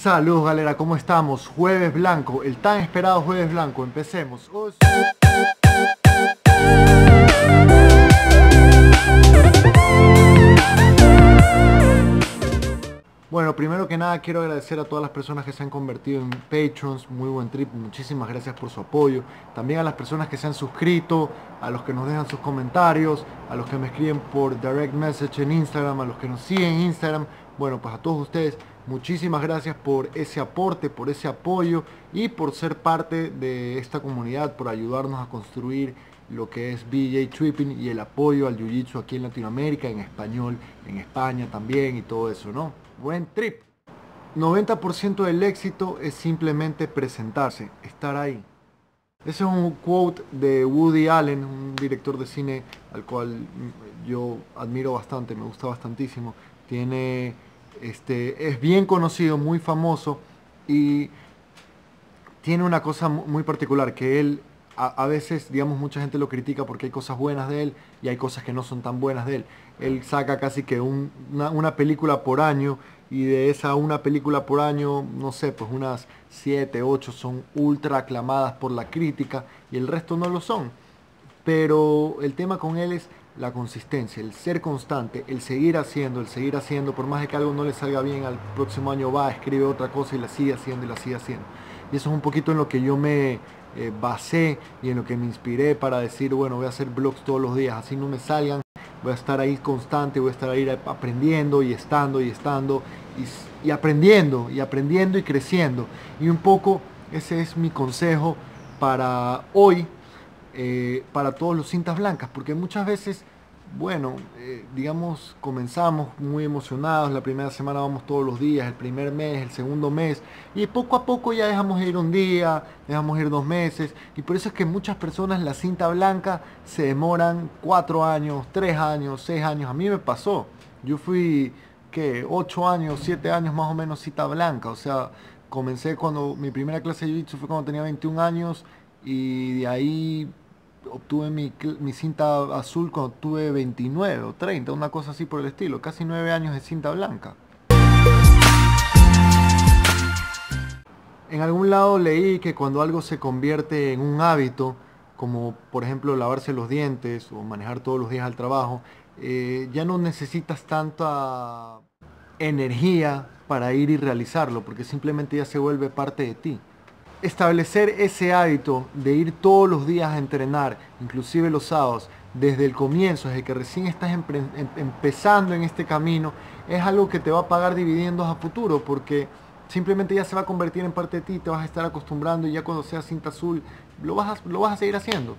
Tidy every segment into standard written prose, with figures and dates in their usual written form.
Saludos galera, ¿cómo estamos? Jueves blanco, el tan esperado jueves blanco, empecemos. Bueno, primero que nada quiero agradecer a todas las personas que se han convertido en Patrons, muy buen trip, muchísimas gracias por su apoyo. También a las personas que se han suscrito, a los que nos dejan sus comentarios, a los que me escriben por direct message en Instagram, a los que nos siguen en Instagram. Bueno, pues a todos ustedes, muchísimas gracias por ese aporte, por ese apoyo y por ser parte de esta comunidad, por ayudarnos a construir lo que es BJ Tripping y el apoyo al Jiu-Jitsu aquí en Latinoamérica, en español, en España también y todo eso, ¿no? Buen trip. 90% del éxito es simplemente presentarse, estar ahí. Ese es un quote de Woody Allen, un director de cine al cual yo admiro bastante, me gusta bastantísimo. Es bien conocido, muy famoso y tiene una cosa muy particular, que él a veces, digamos, mucha gente lo critica porque hay cosas buenas de él y hay cosas que no son tan buenas de él. Él saca casi que una película por año y de esa una película por año, no sé, pues unas 7, 8 son ultra aclamadas por la crítica y el resto no lo son. Pero el tema con él es la consistencia, el ser constante, el seguir haciendo, por más de que algo no le salga bien, al próximo año va, escribe otra cosa y la sigue haciendo y la sigue haciendo. Y eso es un poquito en lo que yo me basé y en lo que me inspiré para decir, bueno, voy a hacer vlogs todos los días, así no me salgan, voy a estar ahí constante, voy a estar ahí aprendiendo y estando y aprendiendo y creciendo. Y un poco ese es mi consejo para hoy, para todos los cintas blancas, porque muchas veces, bueno, digamos, comenzamos muy emocionados, la primera semana vamos todos los días, el primer mes, el segundo mes, y poco a poco ya dejamos ir un día, dejamos ir 2 meses, y por eso es que muchas personas la cinta blanca se demoran 4 años, 3 años, 6 años. A mí me pasó, yo fui, ¿qué? 8 años, 7 años más o menos cinta blanca, o sea, comencé cuando mi primera clase de Jiu-Jitsu fue cuando tenía 21 años, y de ahí obtuve mi cinta azul cuando tuve 29 o 30, una cosa así por el estilo, casi 9 años de cinta blanca. En algún lado leí que cuando algo se convierte en un hábito, como por ejemplo lavarse los dientes o manejar todos los días al trabajo, ya no necesitas tanta energía para ir y realizarlo, porque simplemente ya se vuelve parte de ti. Establecer ese hábito de ir todos los días a entrenar, inclusive los sábados, desde el comienzo, desde que recién estás empezando en este camino, es algo que te va a pagar dividendos a futuro, porque simplemente ya se va a convertir en parte de ti, te vas a estar acostumbrando y ya cuando seas cinta azul lo vas a seguir haciendo.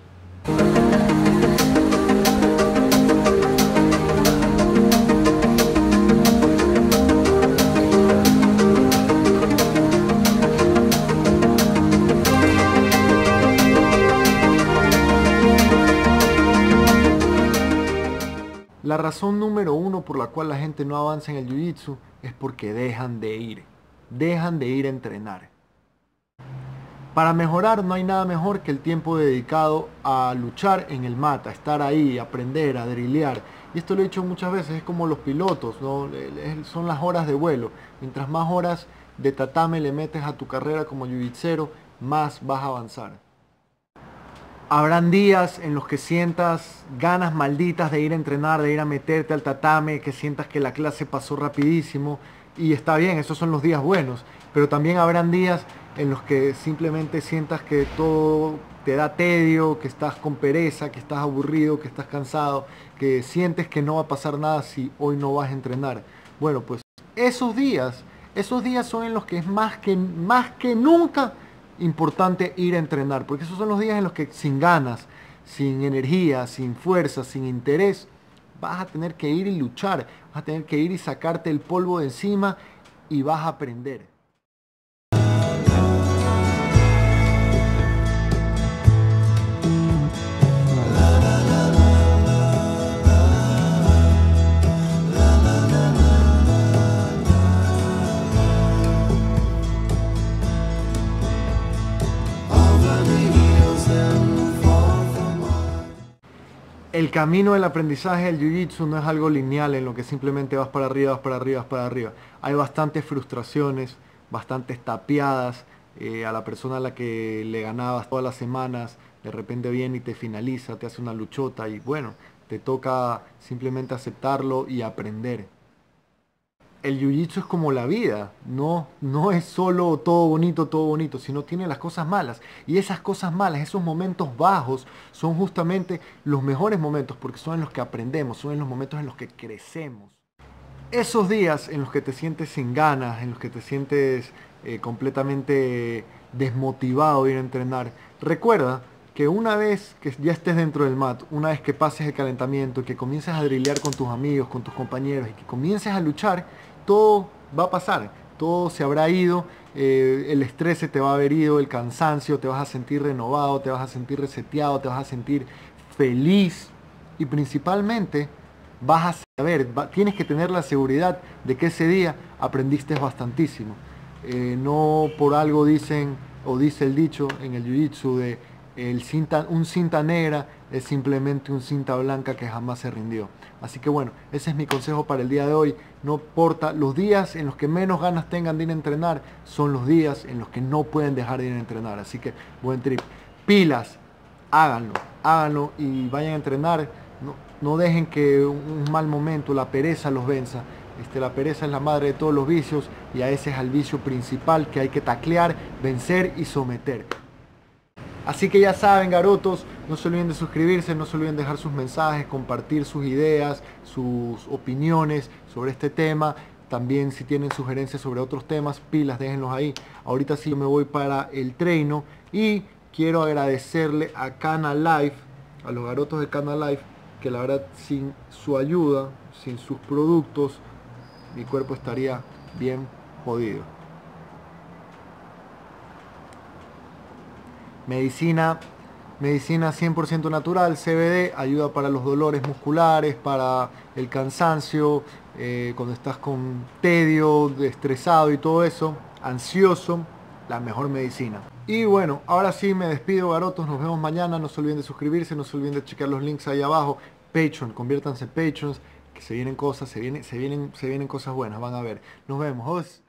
La razón número 1 por la cual la gente no avanza en el Jiu-Jitsu es porque dejan de ir a entrenar. Para mejorar no hay nada mejor que el tiempo dedicado a luchar en el mat, a estar ahí, a aprender, a drillear. Y esto lo he dicho muchas veces, es como los pilotos, ¿no? Son las horas de vuelo. Mientras más horas de tatame le metes a tu carrera como jiu-jitsero, más vas a avanzar. Habrán días en los que sientas ganas malditas de ir a entrenar, de ir a meterte al tatame, que sientas que la clase pasó rapidísimo y está bien, esos son los días buenos, pero también habrán días en los que simplemente sientas que todo te da tedio, que estás con pereza, que estás aburrido, que estás cansado, que sientes que no va a pasar nada si hoy no vas a entrenar. Bueno, pues esos días son en los que es más que nunca importante ir a entrenar, porque esos son los días en los que sin ganas, sin energía, sin fuerza, sin interés, vas a tener que ir y luchar, vas a tener que ir y sacarte el polvo de encima y vas a aprender. El camino del aprendizaje del Jiu-Jitsu no es algo lineal en lo que simplemente vas para arriba, vas para arriba, vas para arriba. Hay bastantes frustraciones, bastantes tapeadas, a la persona a la que le ganabas todas las semanas, de repente viene y te finaliza, te hace una luchota y bueno, te toca simplemente aceptarlo y aprender. El jiu-jitsu es como la vida, no es solo todo bonito, sino tiene las cosas malas. Y esas cosas malas, esos momentos bajos, son justamente los mejores momentos porque son en los que aprendemos, son en los momentos en los que crecemos. Esos días en los que te sientes sin ganas, en los que te sientes completamente desmotivado de ir a entrenar, recuerda que una vez que ya estés dentro del mat, una vez que pases el calentamiento, que comiences a drillear con tus amigos, con tus compañeros y que comiences a luchar, todo va a pasar, todo se habrá ido, el estrés se te va a haber ido, el cansancio, te vas a sentir renovado, te vas a sentir reseteado, te vas a sentir feliz y principalmente vas a saber, tienes que tener la seguridad de que ese día aprendiste bastantísimo. No por algo dicen o dice el dicho en el jiu-jitsu de un cinta negra es simplemente un cinta blanca que jamás se rindió. Así que bueno, ese es mi consejo para el día de hoy. No importa, los días en los que menos ganas tengan de ir a entrenar son los días en los que no pueden dejar de ir a entrenar. Así que buen trip. Pilas, háganlo y vayan a entrenar. No dejen que un mal momento, la pereza los venza. La pereza es la madre de todos los vicios y a ese es el vicio principal que hay que taclear, vencer y someter. Así que ya saben, garotos, no se olviden de suscribirse, no se olviden de dejar sus mensajes, compartir sus ideas, sus opiniones sobre este tema. También si tienen sugerencias sobre otros temas, pilas, déjenlos ahí. Ahorita sí me voy para el treino y quiero agradecerle a Cana Life, a los garotos de Cana Life, que la verdad sin su ayuda, sin sus productos, mi cuerpo estaría bien jodido. Medicina 100% natural, CBD, ayuda para los dolores musculares, para el cansancio, cuando estás con tedio, estresado y todo eso, ansioso, la mejor medicina. Y bueno, ahora sí me despido, garotos, nos vemos mañana, no se olviden de suscribirse, no se olviden de checar los links ahí abajo, Patreon, conviértanse en Patrons, que se vienen cosas, se vienen cosas buenas, van a ver. Nos vemos.